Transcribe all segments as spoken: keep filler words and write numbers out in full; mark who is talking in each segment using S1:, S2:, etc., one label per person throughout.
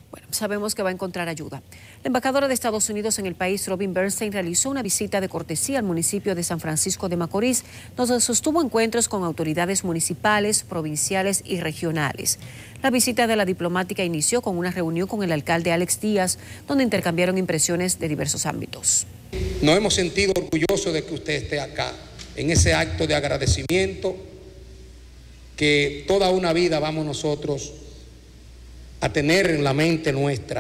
S1: Bueno, sabemos que va a encontrar ayuda. La embajadora de Estados Unidos en el país, Robin Bernstein, realizó una visita de cortesía al municipio de San Francisco de Macorís, donde sostuvo encuentros con autoridades municipales, provinciales y regionales. La visita de la diplomática inició con una reunión con el alcalde Alex Díaz, donde intercambiaron impresiones de diversos ámbitos.
S2: Nos hemos sentido orgullosos de que usted esté acá, en ese acto de agradecimiento que toda una vida vamos nosotros a tener en la mente nuestra,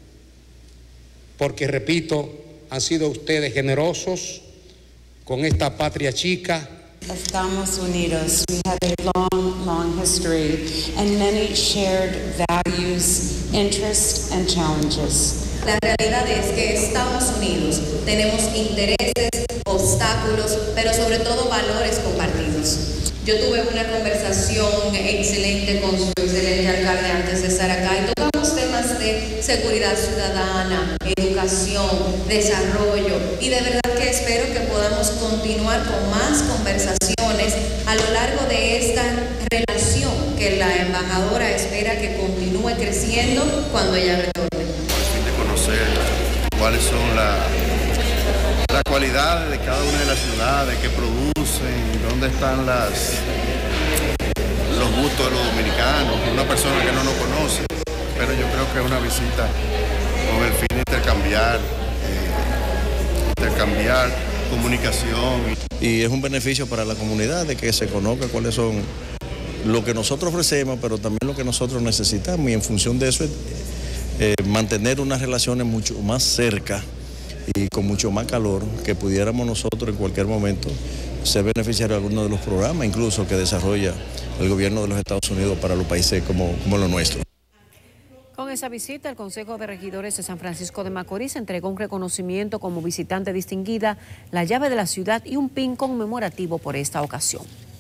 S2: porque repito, han sido ustedes generosos con esta patria chica.
S3: Estamos unidos. We have a long, long history and many shared values, interests and challenges.
S4: La realidad es que estamos unidos, tenemos intereses, obstáculos, pero sobre todo valores compartidos. Yo tuve una conversación excelente con su excelente alcalde antes de estar acá y tocamos temas de seguridad ciudadana, educación, desarrollo y de verdad que espero que podamos continuar con más conversaciones a lo largo de esta relación que la embajadora espera que continúe creciendo cuando ella retorne.
S5: Con el fin de conocer cuáles son las la cualidades de cada una de las ciudades, qué producen, dónde están las, los gustos de los dominicanos, una persona que no nos conoce, pero yo creo que es una visita con el fin de intercambiar, eh, intercambiar comunicación.
S6: Y es un beneficio para la comunidad de que se conozca cuáles son lo que nosotros ofrecemos, pero también lo que nosotros necesitamos y en función de eso eh, mantener unas relaciones mucho más cerca y con mucho más calor, que pudiéramos nosotros en cualquier momento ser beneficiarios de algunos de los programas, incluso que desarrolla el gobierno de los Estados Unidos para los países como, como los nuestros.
S1: Con esa visita, el Consejo de Regidores de San Francisco de Macorís entregó un reconocimiento como visitante distinguida, la llave de la ciudad y un pin conmemorativo por esta ocasión.